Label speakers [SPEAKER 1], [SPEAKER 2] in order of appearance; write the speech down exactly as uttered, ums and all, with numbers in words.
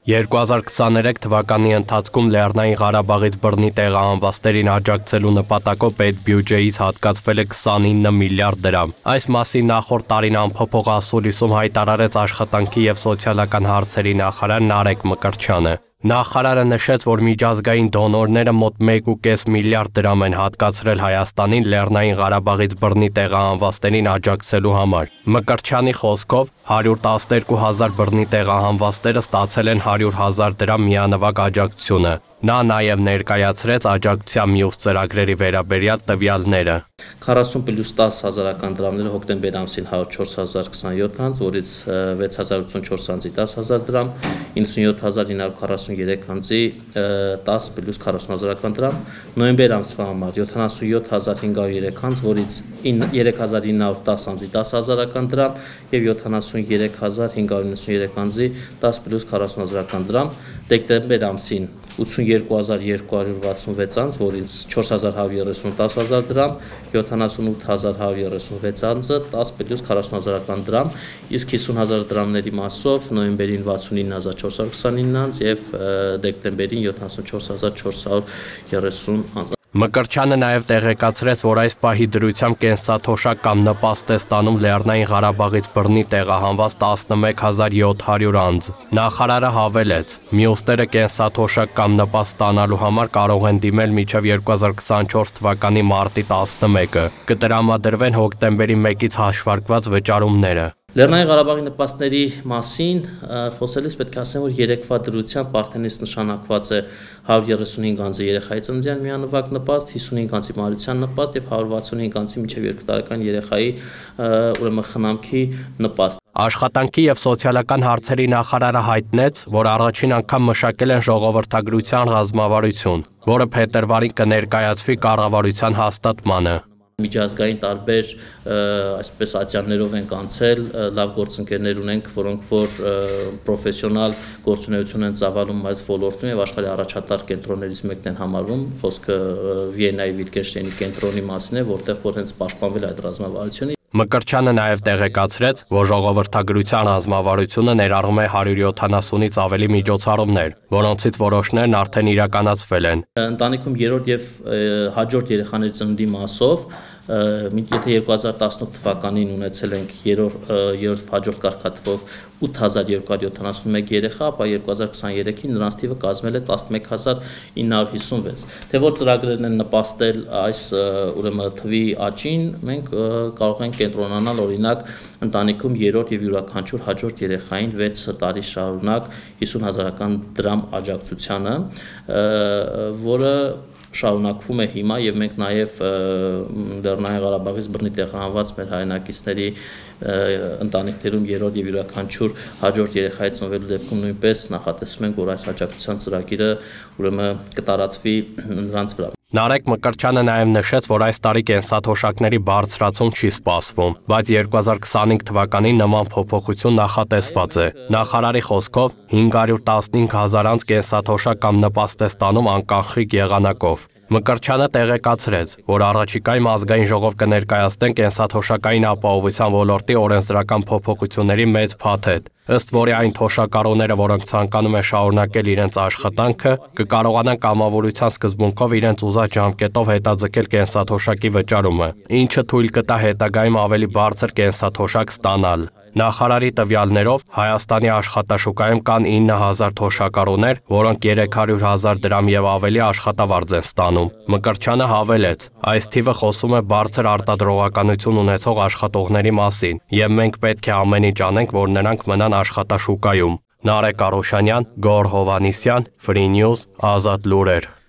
[SPEAKER 1] երկու հազար քսաներեք թվականի ընթացքում Լեռնային Ղարաբաղից բռնի տեղահանվածներին աջակցելու նպատակով պետբյուջեից հատկացվել է քսանինը միլիարդ դրամ։ Այս մասին նախորդ տարին ամփոփող ասուլիսում հայտարարեց աշխատանքի և սոցիալական հարցերի նախարար Նարեկ Մկրտչյանը։ Նախարարը նշեց, որ միջազգային դոնորները մոտ մեկ ու կես միլիարդ դրամ են հատկացրել Հայաստանին Լեռնային Ղարաբաղից բռնի տեղահանվածներին աջակցելու համար։ Մկրտչյանի խոսքով հարյուր տասներկու հազար բռնի տեղահանվածները ստացել են հարյուր հազար դրամ միանվագ աջակցությունը։ Նա նաև ներկայացրեց աջակցության մյուս ծրագրերի վերաբերյալ տվյալները։
[SPEAKER 2] քառասուն պլյուս տաս հազարական դրամները հոկտեմբեր ամսին հարյուր չորս հազար քսաներորդ անձ, որից վեց հազար ութսունչորս անձի դաս հազար դրամ, իննսունյոթ հազար ինը հարյուր քառասուներեք անձի դաս պլյուս քառասուն հազարական դրամ, նոյեմբեր ամսվա համար յոթանասունյոթ հազար հինգ հարյուր երեք անձ, որից երեք հազար ինը հարյուր տաս անձի դաս հազարական դրամ և յոթանասուներեք հազար հինգ հարյուր նվսուներեք անձի դաս պլյուս քառասուն հազարական դրամ, դեկտեմբեր ամսին ութսունյերկու հազար երկու հարյուր վաթսունվեց անձ, որից չորս հազար հարյուր երեսուն դաս հազար դրամ, յոթանասունութ հազար հարյուր երեսունվեց անձը դաս պլյուս քառասուն հազարական դրամ, իսկ հիսուն հազար դրամների մասով նոյեմբերին վաթսունինը հազար չորս հարյուր քսանինը անձ և դեկտեմբերին յոթանասունչորս հազար չորս հարյուր երեսուն անձ։
[SPEAKER 1] Մկրտչյանը նաև տեղեկացրեց, որ այս պահի դրությամբ կենսաթոշակ կամ նպաստ է ստանում Լեռնային Ղարաբաղից բռնի տեղահանված տասնմեկ հազար յոթ հարյուր անձ։ Նախարարը հավելեց. մյուսները կենսաթոշակ կամ նպաստ ստանալու համար կարող են դիմել մինչև երկու հազար քսանչորս թվականի մարտի տասնմեկը։ Կտրամադրվեն հոկտեմբերի մեկից հաշվարկված վճարումները։
[SPEAKER 2] Լեռնային Ղարաբաղի նպաստների մասին խոսելիս պետք է ասեմ, որ երեկվա դրությամբ արդենից նշանակված է հարյուր երեսունհինգ անձի երեխայի ծննդյան միանվագ նպաստ, հիսունհինգ անձի մարության նպաստ և հարյուր վաթսունհինգ անձի մինչև երկու տարեկան երեխայի ուրեմն խնամքի նպաստ։
[SPEAKER 1] Աշխատանքի և սոցիալական հարցերի նախարարը հայտնեց, որ առաջին անգամ մշակել են ժողովրդագրության ռազմավարություն, որը փետրվարին կներկայացվի կառավարության հաստատմանը։
[SPEAKER 2] Միջազգային տարբեր այսպես ատյաններով ենք անցել, լավ գործընկերներ ունենք, որոնք որ պրոֆեսիոնալ գործունեություն են ծավալում այս ոլորտում և աշխարհի առաջատար կենտրոններից մեկն են համարվում, խոսքը Վիեննայի Վիտգենշտեյնի կենտրոնի մասին է, որտեղ որ հենց պաշտպանվել այդ ռազմավարությունը։
[SPEAKER 1] Մկրտչյանը նաև տեղեկացրեց, որ ժողովրդագրության ռազմավարությունը ներառում է հարյուր յոթանասունից ավելի միջոցառումներ, որոնցից որոշներն արդեն իրականացվել են։
[SPEAKER 2] Ընտանիքում երրորդ և հաջորդ երեխաների ծննդի մասով, եթե երկու հազար տասնութ թվականին ունեցել ենք երրորդ հաջորդ կարգաթվով ութ հազար երկու հարյուր յոթանասունմեկ երեխա, ապա երկու հազար քսաներեքին նրանց թիվը կազմել է տասնմեկ հազար ինը հարյուր հիսունվեց։ Թե որ ծրագրերն են նպաստել այս ուրեմն թվի աճին, մենք կարող ենք կենտրոնանալ օրինակ ընտանիքում երրորդ և յուրաքանչյուր հաջորդ երեխային վեց տարի շարունակ հիսուն հազարական դրամ աջակցությանը, որը շարունակվում է հիմա և մենք նաև Լեռնային Ղարաբաղից բռնի տեղահանված մեր հայրենակիցների ընտանիքներում երրորդ և յուրաքանչյուր հաջորդ երեխայի ծնվելու դեպքում նույնպես նախատեսում ենք, որ այս աջակցության ծրագիրը ուրեմն կտարածվի նրանց վրա։
[SPEAKER 1] Նարեկ Մկրտչյանը նաև նշեց, որ այս տարի կենսաթոշակների բարձրացում չի սպասվում, բայց երկու հազար քսանհինգ թվականին նման փոփոխություն նախատեսված է։ Նախարարի խոսքով հինգ հարյուր տասնհինգ հազար անձ կենսաթոշակ կամ նպաստ է ստանում անկանխիկ եղանակով։ Մկրտչյանը տեղեկացրեց, որ առաջիկայում ազգային ժողով կներկայացնեն կենսաթոշակային ապահովության ոլորտի օրենսդրական փոփոխությունների մեծ փաթեթ, ըստ որի այն թոշակառուները, որոնք ցանկանում են շարունակել իրենց աշխատանքը, կկարողանան կամավորության սկզբունքով իրենց ուզած ժամկետով հետաձգել կենսաթոշակի վճարումը, ինչը թույլ կտա հետագայում ավելի բարձր կենսաթոշակ ստանալ։ Նախարարի տվյալներով Հայաստանի աշխատաշուկայում կան ինը հազար թոշակառուներ, որոնք երեք հարյուր հազար դրամ և ավելի աշխատավարձ են ստանում։ Մկրտչյանը հավելեց. այս թիվը խոսում է բարձր արտադրողականություն ունեցող աշխատողների մասին, և մենք պետք է ամեն ինչ անենք, որ նրանք մնան աշխատաշուկայում։ Նարեկ Արոշանյան, Գոռ Հովհաննիսյան, Free News, Ազատ լուրեր։